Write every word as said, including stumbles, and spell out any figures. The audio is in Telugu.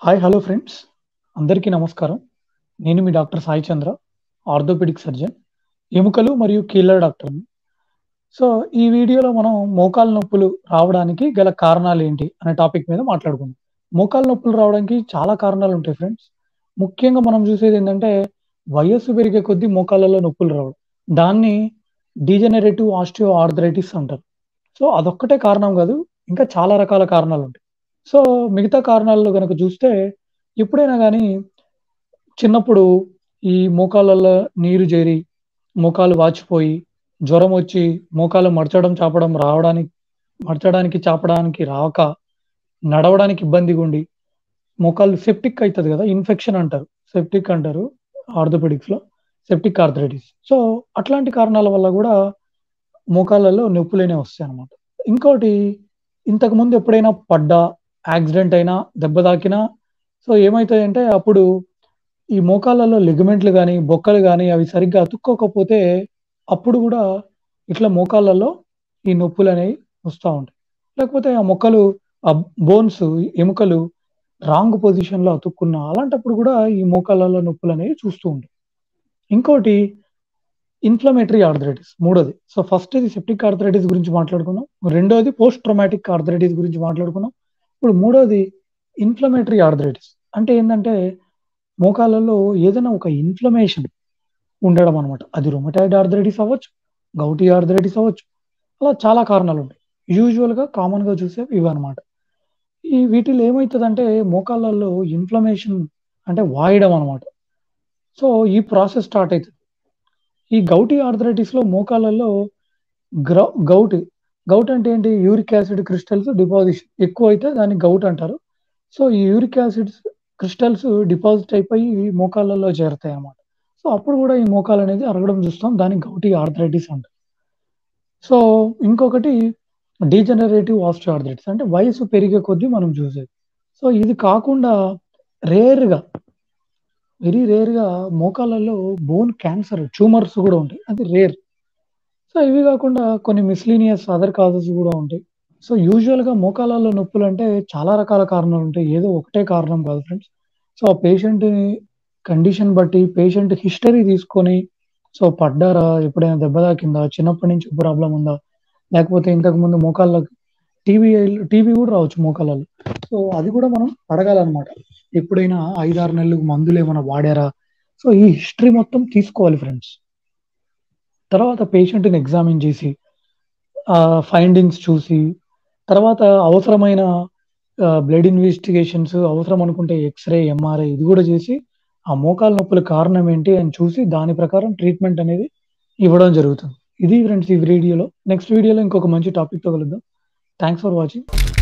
హాయ్ హలో ఫ్రెండ్స్, అందరికీ నమస్కారం. నేను మీ doctor Sai Chandra, orthopaedic surgeon, ఎముకలు మరియు కీళ్ళ డాక్టర్ని. సో ఈ వీడియోలో మనం మోకాలు నొప్పులు రావడానికి గల కారణాలు ఏంటి అనే టాపిక్ మీద మాట్లాడుకుందాం. మోకాలు నొప్పులు రావడానికి చాలా కారణాలు ఉంటాయి ఫ్రెండ్స్. ముఖ్యంగా మనం చూసేది ఏంటంటే వయస్సు పెరిగే కొద్దీ మోకాళ్ళలో నొప్పులు రావడం. దాన్ని డీజనరేటివ్ ఆస్టియో ఆర్థరైటిస్ అంటారు. సో అదొక్కటే కారణం కాదు, ఇంకా చాలా రకాల కారణాలు ఉంటాయి. సో మిగతా కారణాల్లో గనక చూస్తే ఎప్పుడైనా గానీ చిన్నప్పుడు ఈ మోకాళ్ళలో నీరు చేరి, మోకాలు వాచిపోయి, జ్వరం వచ్చి, మోకాలు మడచడం, చాపడం రావడానికి మడచడానికి, చాపడానికి రాక, నడవడానికి ఇబ్బందిగా ఉండి, మోకాలు సెప్టిక్ అయితది కదా! ఇన్ఫెక్షన్ అంటారు. సెప్టిక్ అంటారు ఆర్థోపెడిక్స్‌లో. Septic arthritis. సో అట్లాంటి కారణాల వల్ల గూడా మోకాళ్ళలో నొప్పులనేవి వస్తాయన్నమాట. ఇంకోటి, ఇంతకుముందు ఎప్పుడైనా పడ్డా, యాక్సిడెంట్ అయినా, దెబ్బ తాకినా సో ఏమైతాయంటే అప్పుడు ఈ మోకాళ్ళలో లిగమెంట్లు గాని, బొక్కలు గాని అవి సరిగ్గా అతుక్కోకపోతే అప్పుడు గూడా ఇట్లా మోకాళ్ళలో ఈ నొప్పులనేవి వస్తా ఉంటాయి. లేకపోతే ఆ మొక్కలు ఆ బోన్స్ ఎముకలు రాంగ్ పొజిషన్‌లో అతుక్కున్న అలాంటప్పుడు గూడా ఈ మోకాళ్ళలో నొప్పులనేవి చూస్తూ ఉంటాం. ఇంకోటి ఇన్‌ఫ్లమేటరీ ఆర్థరైటిస్ మూడోది. సో ఫస్ట్ ఇది సెప్టిక్ ఆర్థరైటిస్ గురించి మాట్లాడుకున్నాం. రెండోది పోస్ట్ ట్రామాటిక్ ఆర్థరైటిస్ గురించి మాట్లాడుకున్నాం. ఇప్పుడు మూడోది ఇన్‌ఫ్లమేటరీ ఆర్థరైటిస్. అంటే ఏందంటే మోకాళ్ళలో ఏదైనా ఒక ఇన్‌ఫ్లమేషన్ ఉండడం అన్నమాట. అది రుమటాయిడ్ ఆర్థరైటిస్ అవ్వచ్చు, గౌటీ ఆర్థరైటిస్ అవ్వచ్చు. అలా చాలా కారణాలుంటాయి. యూజువల్‌గా కామన్‌గా చూసేవి ఇవన్నమాట. ఈ వీటిలో ఏమైతదంటే మోకాళ్ళలో ఇన్‌ఫ్లమేషన్ అంటే వాయడం అన్నమాట. సో ఈ ప్రాసెస్ స్టార్ట్ అయితది. ఈ గౌటీ ఆర్థరైటిస్‌లో మోకాళ్ళలో గ్రౌ గౌట్ గౌట్ అంటే ఏంటి? యూరిక్ యాసిడ్ క్రిస్టల్స్ డిపాజిషన్ ఎక్కువైతే దాన్ని గౌట్ అంటారు. సో ఈ యూరిక్ యాసిడ్స్ క్రిస్టల్స్ డిపాజిట్ అయిపోయి మోకాళ్ళలో చేరతాయన్నమాట. సో అప్పుడు గూడా ఈ మోకాలనేది అరగడం చూస్తాం. దాన్ని గౌటీ ఆర్థరైటిస్ అంటారు. సో ఇంకొకటి డీజనరేటివ్ ఆస్టియో ఆర్థరైటిస్ అంటే వయస్సు పెరిగే కొద్దీ మనం చూసేది. సో ఇది కాకుండా రేర్‌గా, వెరీ రేర్‌గా మోకాళ్ళలో బోన్ క్యాన్సర్ ట్యూమర్స్ గూడా ఉంటాయి. అది రేర్. సో ఇవి గాకుండా కొన్ని మిస్‌లీనియస్ అదర్ కాజెస్ గూడా ఉంటాయి. సో యూజువల్‌గా మోకాళ్ళలో నొప్పులంటే చాలా రకాల కారణాలుంటాయి. ఏదో ఒకటే కారణం కాదు ఫ్రెండ్స్. సో ఆ పేషెంట్‌ని కండిషన్ బట్టి పేషెంట్ హిస్టరీ తీసుకొని సో పడ్డారా? ఎప్పుడైనా దెబ్బ తాకిందా? చిన్నప్పటి నుంచి ప్రాబ్లమ్ ఉందా? లేకపోతే ఇంతకుముందు మోకాళ్ళకి టీబీ టీబీ గూడా రావచ్చు మోకాళ్ళలో. సో అది గూడా మనం అడగాలన్నమాట. ఎప్పుడైనా ఐదు, ఆరు నెలలు మందులేమన్నా వాడారా? సో ఈ హిస్టరీ మొత్తం తీసుకోవాలి ఫ్రెండ్స్. తర్వాత పేషెంట్‌ని ఎగ్జామిన్ చేసి ఆహ్, ఫైండింగ్స్ చూసి, తర్వాత అవసరమైన ఆహ్, బ్లడ్ ఇన్వెస్టిగేషన్స్ అవసరం అనుకుంటే ఎక్స్‌రే, ఎంఆర్ఐ ఇది గూడా చేసి, ఆ మోకాలు నొప్పుల కారణం ఏంటి అని చూసి దాని ప్రకారం ట్రీట్మెంట్ అనేది ఇవ్వడం జరుగుతుంది. ఇది ఫ్రెండ్స్ ఈ వీడియోలో. నెక్స్ట్ వీడియోలో ఇంకొక మంచి టాపిక్‌తో కలుద్దాం. Thanks for watching.